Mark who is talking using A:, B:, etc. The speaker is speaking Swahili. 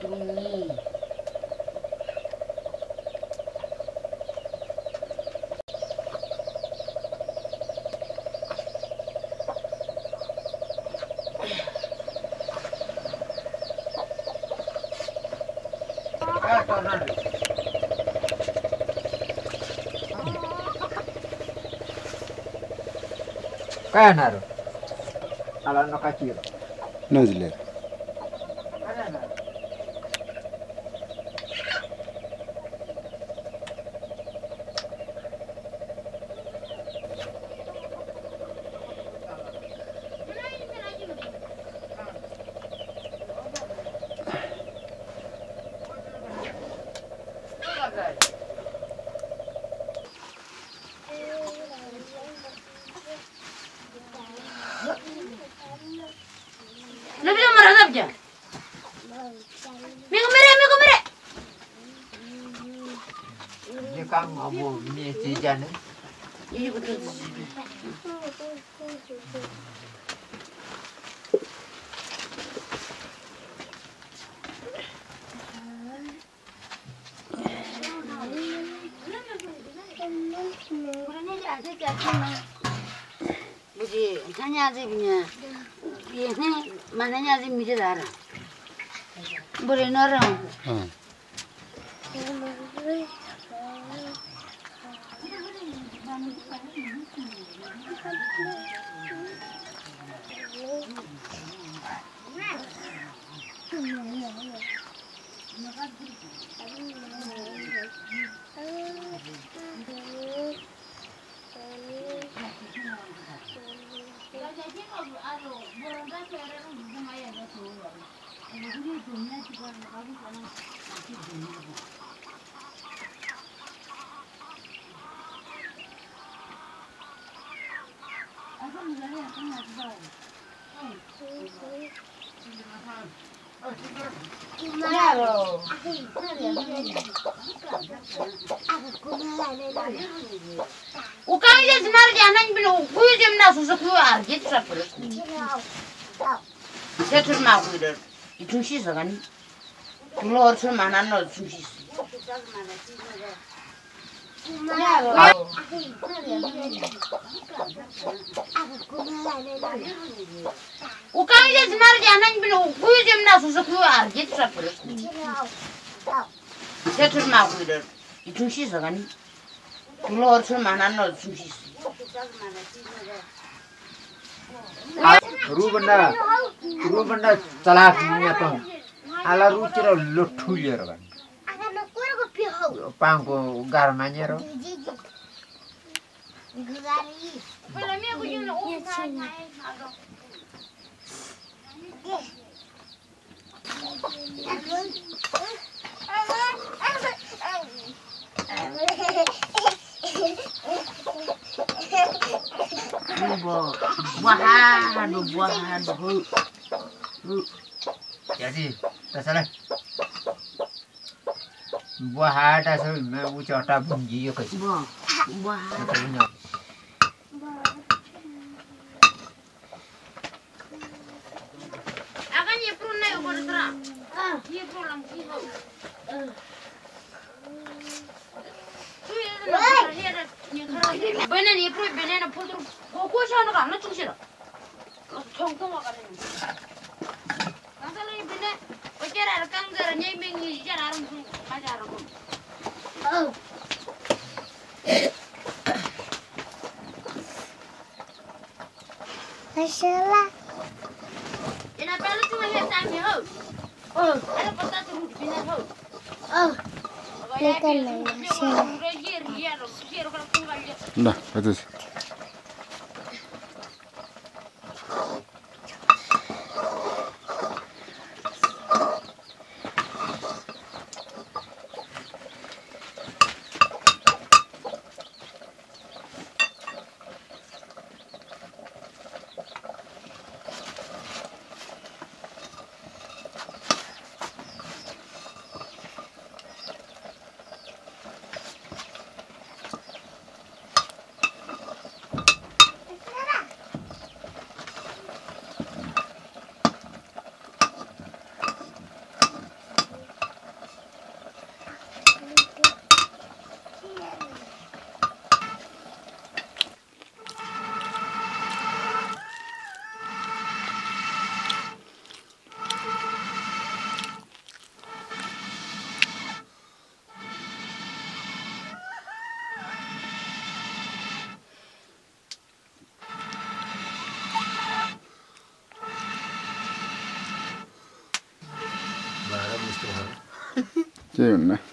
A: Tumi.
B: Kaya naro. Ala no kacir.
C: Nazile.
B: Ni kang abu ni cijan.
A: Iya betul. Buji, tanya aja punya. Ini mananya aja mijit ada. Boleh norong. Ukang aja senar jangan bilang kuy jam nak susah kuy arjit sapres. Saya terus mau kuy dah. Itu sih sekarang. Dulu harus mana nol sih. Ukang aja senar jangan bilang kuy jam nak susah kuy arjit sapres. Saya terus mau kuy dah. Itu sih sekarang. Dulu harus mana nol sih.
B: Ru benda celak punya tuh. Ala ru ciro lutu ya kan. Pangku garmanya ro. Buahan, jadi, terserah. Buahan, asal mau coba bunyi yo kasih. Buahan.
A: Akan ye pun naik ubah terang. Ye pun lang kiau. Benar ye pun benar pun terus. Kau siapa nak? Nak cuci dah. Tunggu makan ini. Kalau ini benar, wajar ada kanggar nyai mengi jalan orang kajar aku.
D: Masalah.
A: Kenapa lu cuma lihat tanya ho? Ada peta turun di bina ho.
D: Bukan masalah.
C: Nah, betul. केही हुन्न